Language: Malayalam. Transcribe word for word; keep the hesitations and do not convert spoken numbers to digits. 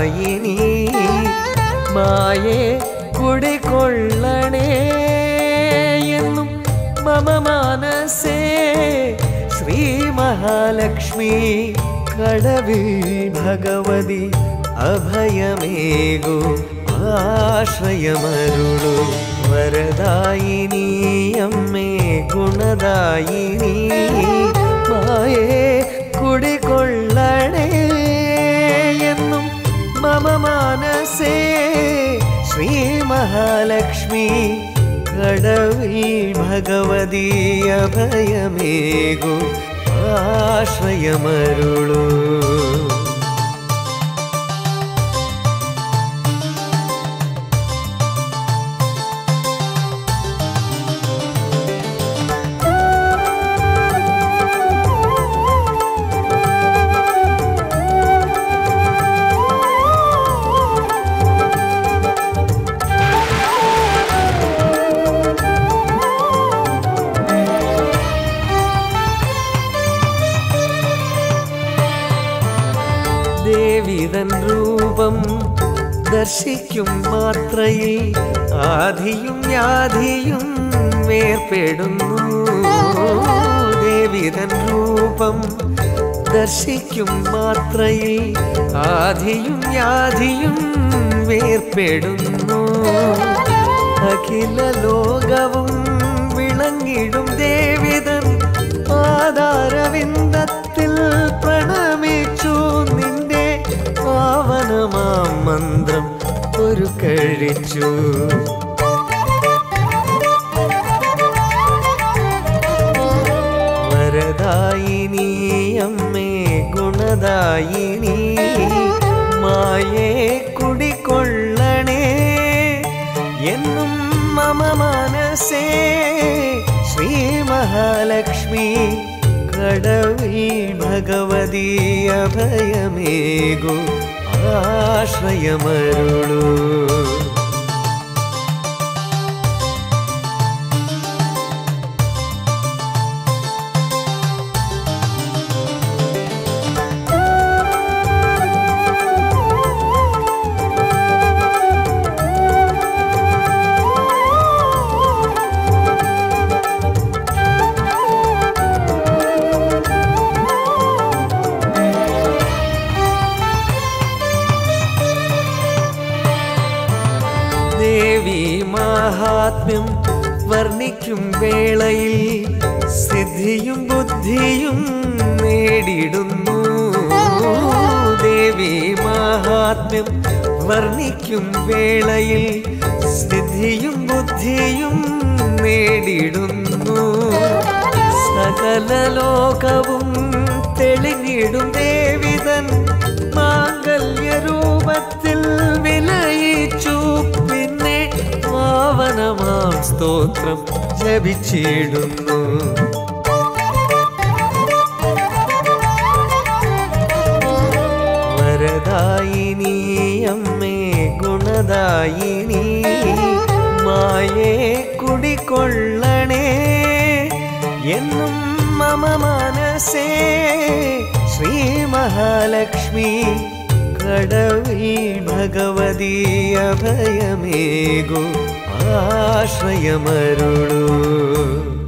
വരദായിനി മായേ കുടികൊള്ളണേ എന്നും മമ മനസേ ശ്രീ മഹാലക്ഷ്മി കടവിൽ ഭഗവതി അഭയമേകു ആശ്രയമരുളു വരദായിനി അമ്മേ ഗുണദായിനി മായേ കുടികൊള്ളണേ എന്നും മമ മനസേ ശ്രീ മഹാലക്ഷ്മി കടവിൽ ഭഗവതി അഭയമേകു ആശ്രയമരുളു ദേവിതൻ രൂപം ദർശിക്കും മാത്രയിൽ ആധിയും വ്യാധിയും വേർപെടുന്നു ദേവിതൻ രൂപം ദർശിക്കും മാത്രയിൽ ആധിയും വ്യാധിയും വേർപെടുന്നു അഖില ലോകവും വിളങ്ങിടും ദേവിതൻ പാദാരവിന്ദത്തിൽ പ്രണമിച്ചു നിന്റെ പാവനമാം മന്ത്രം ഒരു കഴിച്ചു വരദായിനി അമ്മേ ഗുണദായിനി മായേ കുടികൊള്ളണേ എന്നും മമ മനസേ ശ്രീ മഹാലക്ഷ്മി കടവിൽ ഭഗവതി അഭയമേകു ആശ്രയമരുളു ദേവി മഹാത്മ്യം വർണ്ണിക്കും വേളയിൽ സിദ്ധിയും ബുദ്ധിയും നേടിടുന്നു ദേവി മഹാത്മ്യം വർണ്ണിക്കും വേളയിൽ സിദ്ധിയും ബുദ്ധിയും നേടിടുന്നു സകല ലോകവും തെളിഞ്ഞിടും ദേവിതൻ മാംഗല്യ രൂപത്തിൽ വിലയിച്ചു പിന്നെ പാവനമാം സ്തോത്രം ജപിച്ചിടുന്നു വരദായിനി അമ്മേ ഗുണദായിനി മായേ കുടികൊള്ളണേ എന്നും മമ മനസേ ശ്രീ മഹാലക്ഷ്മി കടവിൽ ഭഗവതി അഭയമേകു ആശ്രയമരുളു